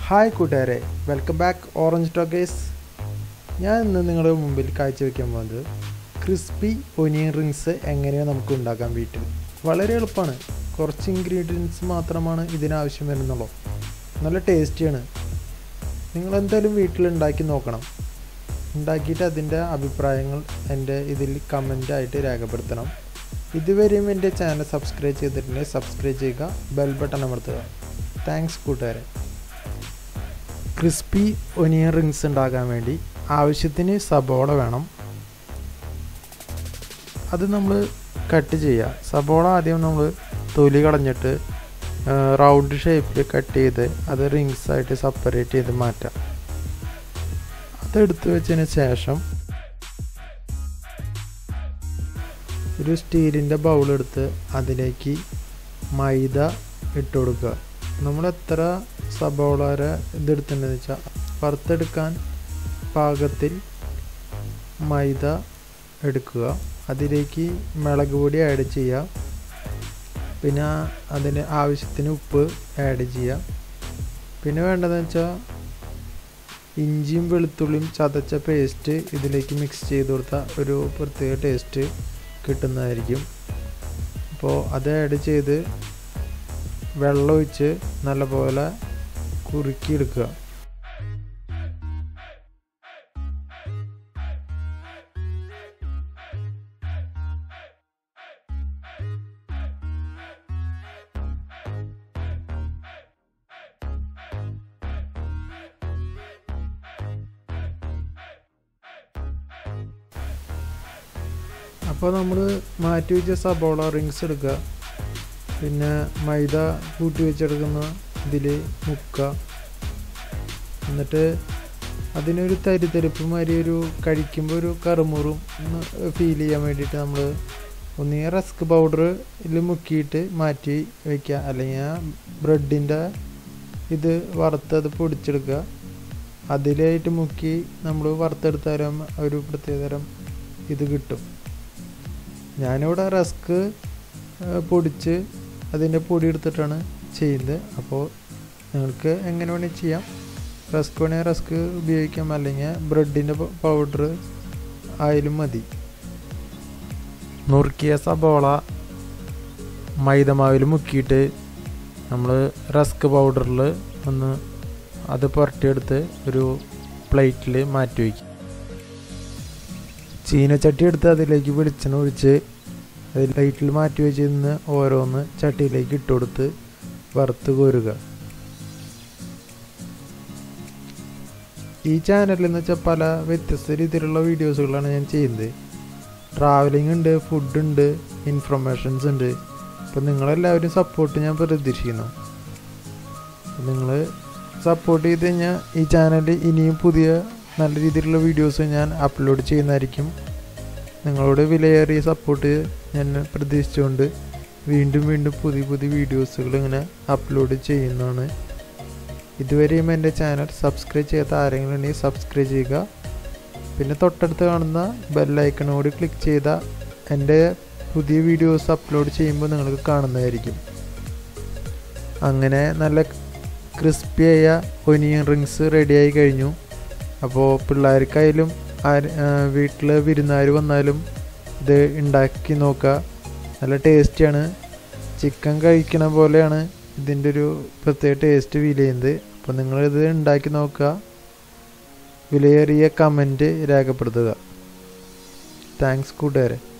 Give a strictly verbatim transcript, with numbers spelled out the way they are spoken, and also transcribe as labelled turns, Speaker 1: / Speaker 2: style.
Speaker 1: Hi കൂട്ടുകാരെ, welcome back orange talkers. ഞാൻ ഇന്ന് നിങ്ങളുടെ മുമ്പിൽ കാഴ്ചവെക്കാൻ പോകുന്നത് ക്രിസ്പി ഒനിയൻ റിങ്സ് എങ്ങനെയാണ് നമുക്ക് ഉണ്ടാക്കാൻ വീട്ടിൽ. വളരെ എളുപ്പമാണ്, കുറച്ച് ഇൻഗ്രീഡിയൻസ് മാത്രമാണ് ഇതിനാവശ്യം വരുന്നുള്ളൂ. നല്ല ടേസ്റ്റിയാണ്. നിങ്ങളെന്തായാലും വീട്ടിൽ ഉണ്ടാക്കി നോക്കണം. ഉണ്ടാക്കിയിട്ട് അതിൻ്റെ അഭിപ്രായങ്ങൾ എൻ്റെ ഇതിൽ കമൻ്റായിട്ട് രേഖപ്പെടുത്തണം. ഇതുവരെയും എൻ്റെ ചാനൽ സബ്സ്ക്രൈബ് ചെയ്തിട്ടുണ്ടെങ്കിൽ സബ്സ്ക്രൈബ് ചെയ്യുക, ബെൽ ബട്ടൺ അമർത്തുക. താങ്ക്സ് കൂട്ടുകാരെ. ക്രിസ്പി ഒനിയൻ റിങ്സ് ഉണ്ടാക്കാൻ വേണ്ടി ആവശ്യത്തിന് സബോള വേണം. അത് നമ്മൾ കട്ട് ചെയ്യുക. സബോള ആദ്യം നമ്മൾ തൊലി കളഞ്ഞിട്ട് റൗണ്ട് ഷേപ്പിൽ കട്ട് ചെയ്ത് അത് റിങ്സായിട്ട് സെപ്പറേറ്റ് ചെയ്ത് മാറ്റാം. അതെടുത്ത് വെച്ചതിന് ശേഷം ഒരു സ്റ്റീലിൻ്റെ ബൗളെടുത്ത് അതിലേക്ക് മൈദ ഇട്ട് കൊടുക്കുക. നമ്മൾ എത്ര സബോള ഇതെടുത്തിട്ടുണ്ടെന്ന് വെച്ചാൽ വറുത്തെടുക്കാൻ പാകത്തിൽ മൈദ എടുക്കുക. അതിലേക്ക് മുളക് പൊടി ആഡ് ചെയ്യുക. പിന്നെ അതിന് ആവശ്യത്തിന് ഉപ്പ് ആഡ് ചെയ്യുക. പിന്നെ വേണ്ടതെന്ന് വെച്ചാൽ ഇഞ്ചിയും വെളുത്തുള്ളിയും ചതച്ച പേസ്റ്റ് ഇതിലേക്ക് മിക്സ് ചെയ്ത് കൊടുത്താൽ ഒരു പ്രത്യേക ടേസ്റ്റ് കിട്ടുന്നതായിരിക്കും. അപ്പോൾ അത് ആഡ് ചെയ്ത് വെള്ളം ഒഴിച്ച് നല്ലപോലെ കുറുക്കിയെടുക്കുക. അപ്പോൾ നമ്മൾ മാറ്റി വെച്ച സബോള റിങ്സ് എടുക്കുക. പിന്നെ മൈദ കൂട്ടി വെച്ചെടുക്കുന്ന ഇതിൽ മുക്കുക. എന്നിട്ട് അതിനൊരു തരിതരിപ്പ് മാതിരി ഒരു കഴിക്കുമ്പോൾ ഒരു കറുമുറും ഫീൽ ചെയ്യാൻ വേണ്ടിയിട്ട് നമ്മൾ ഒന്നീ റസ്ക് പൗഡറിൽ മുക്കിയിട്ട് മാറ്റി വയ്ക്കുക. അല്ലെങ്കിൽ ബ്രെഡിൻ്റെ ഇത് വറുത്തത് പൊടിച്ചെടുക്കുക. അതിലായിട്ട് മുക്കി നമ്മൾ വറുത്തെടുത്താലും ഒരു പ്രത്യേകതരം ഇത് കിട്ടും. ഞാനിവിടെ റസ്ക് പൊടിച്ച് അതിൻ്റെ പൊടി എടുത്തിട്ടാണ് ചെയ്യുന്നത്. അപ്പോൾ നിങ്ങൾക്ക് എങ്ങനെ വേണമെങ്കിൽ ചെയ്യാം. റസ്ക് വേണമെങ്കിൽ റസ്ക് ഉപയോഗിക്കാം, അല്ലെങ്കിൽ ബ്രെഡിൻ്റെ പൗഡർ ആയാലും മതി. നുറുക്കിയ സബോള മൈദമാവിൽ മുക്കിയിട്ട് നമ്മൾ റസ്ക് പൗഡറിൽ ഒന്ന് അത് പുരട്ടിയെടുത്ത് ഒരു പ്ലേറ്റിൽ മാറ്റി വയ്ക്കും. ചീനച്ചട്ടി എടുത്ത് അതിലേക്ക് വെളിച്ചെണ്ണ ഒഴിച്ച് അതിൽ പ്ലേറ്റിൽ മാറ്റി വെച്ചിരുന്ന് ഓരോന്ന് ചട്ടിയിലേക്ക് ഇട്ട് കൊടുത്ത് വറുത്ത് കോരുക. ഈ ചാനലിൽ എന്ന് വെച്ചാൽ പല വ്യത്യസ്ത രീതിയിലുള്ള വീഡിയോസുകളാണ് ഞാൻ ചെയ്യുന്നത്. ട്രാവലിംഗ് ഉണ്ട്, ഫുഡുണ്ട്, ഇൻഫർമേഷൻസ് ഉണ്ട്. അപ്പം നിങ്ങളെല്ലാവരും സപ്പോർട്ട് ഞാൻ പ്രതീക്ഷിക്കുന്നു. നിങ്ങൾ സപ്പോർട്ട് ചെയ്ത് കഴിഞ്ഞാൽ ഈ ചാനൽ ഇനിയും പുതിയ നല്ല രീതിയിലുള്ള വീഡിയോസ് ഞാൻ അപ്ലോഡ് ചെയ്യുന്നതായിരിക്കും. നിങ്ങളോട് വിലയേറിയ സപ്പോർട്ട് ഞാൻ പ്രതീക്ഷിച്ചുകൊണ്ട് വീണ്ടും വീണ്ടും പുതിയ പുതിയ വീഡിയോസുകൾ ഇങ്ങനെ അപ്ലോഡ് ചെയ്യുന്നതാണ്. ഇതുവരെയും എൻ്റെ ചാനൽ സബ്സ്ക്രൈബ് ചെയ്യാത്ത ആരെങ്കിലും ഉണ്ടെങ്കിൽ സബ്സ്ക്രൈബ് ചെയ്യുക. പിന്നെ തൊട്ടടുത്ത് കാണുന്ന ബെല്ലൈക്കണോട് ക്ലിക്ക് ചെയ്താൽ എൻ്റെ പുതിയ വീഡിയോസ് അപ്ലോഡ് ചെയ്യുമ്പോൾ നിങ്ങൾക്ക് കാണുന്നതായിരിക്കും. അങ്ങനെ നല്ല ക്രിസ്പിയായ ഒനിയൻ റിങ്സ് റെഡിയായി കഴിഞ്ഞു. അപ്പോൾ പിള്ളേർക്കായാലും ആര് വീട്ടിൽ വിരുന്നുകാർ വന്നാലും ഇത് ഉണ്ടാക്കി നോക്കുക. നല്ല ടേസ്റ്റിയാണ്. ചിക്കൻ കഴിക്കണ പോലെയാണ് ഇതിൻ്റെ ഒരു പ്രത്യേക ടേസ്റ്റ് ഫീൽ ചെയ്യുന്നത്. അപ്പോൾ നിങ്ങളിത് ഉണ്ടാക്കി നോക്കുക. വിലയേറിയ കമൻറ്റ് രേഖപ്പെടുത്തുക. താങ്ക്സ് കൂട്ടുകാരെ.